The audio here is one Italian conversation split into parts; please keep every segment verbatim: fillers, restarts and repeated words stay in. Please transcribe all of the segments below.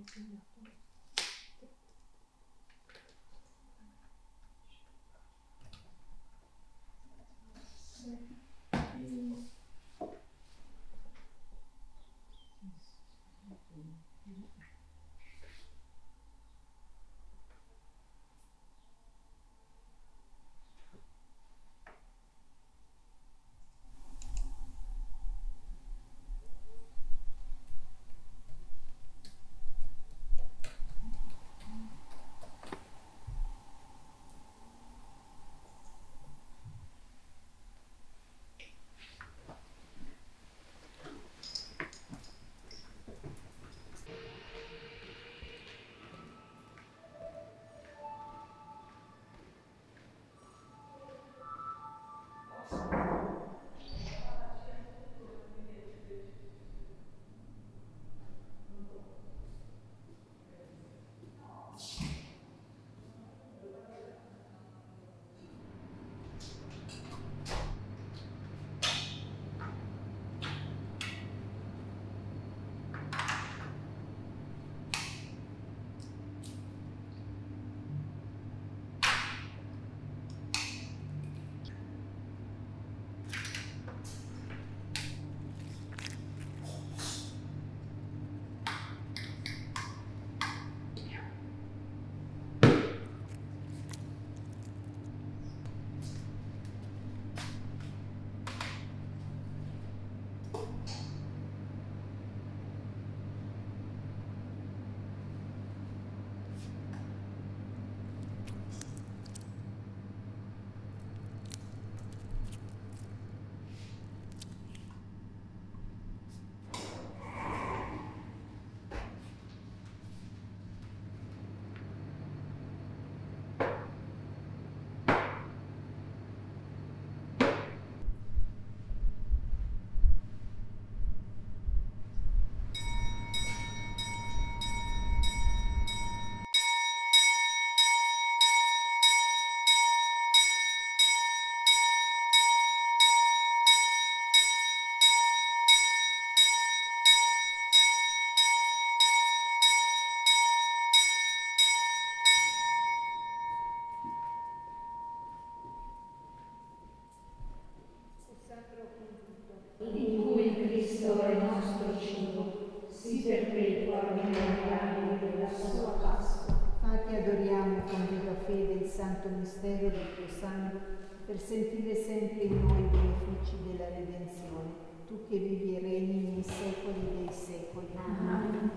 in cui Cristo è il nostro cibo, si perpetua nell'agnello della sua Pasqua. Fate adoriamo con viva fede il santo mistero del tuo sangue, per sentire sempre in noi i benefici della redenzione, tu che vivi e regni nei secoli dei secoli. Amen.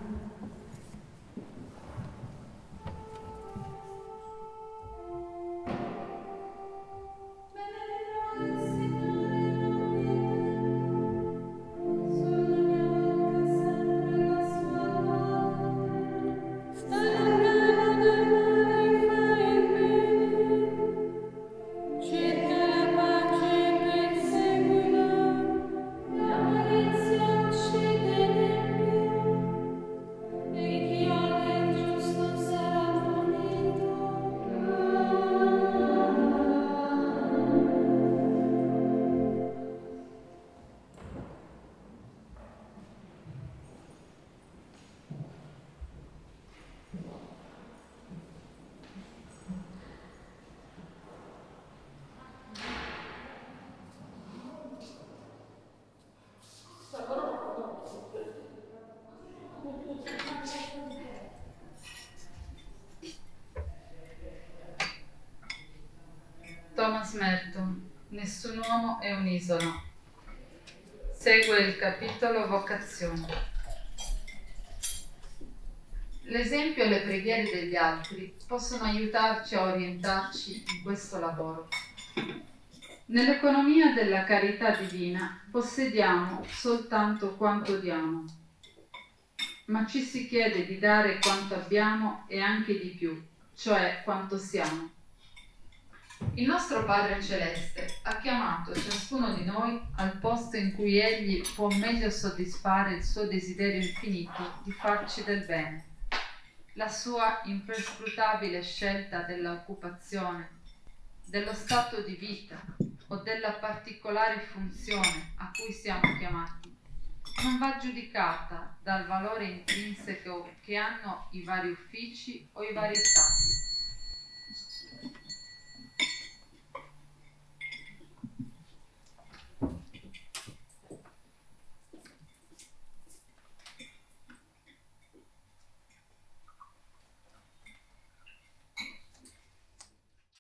Thomas Merton, Nessun uomo è un'isola. Segue il capitolo Vocazione. L'esempio e le preghiere degli altri possono aiutarci a orientarci in questo lavoro. Nell'economia della carità divina possediamo soltanto quanto diamo, ma ci si chiede di dare quanto abbiamo e anche di più, cioè quanto siamo. Il nostro Padre Celeste ha chiamato ciascuno di noi al posto in cui Egli può meglio soddisfare il suo desiderio infinito di farci del bene. La sua imperscrutabile scelta dell'occupazione, dello stato di vita o della particolare funzione a cui siamo chiamati non va giudicata dal valore intrinseco che hanno i vari uffici o i vari stati,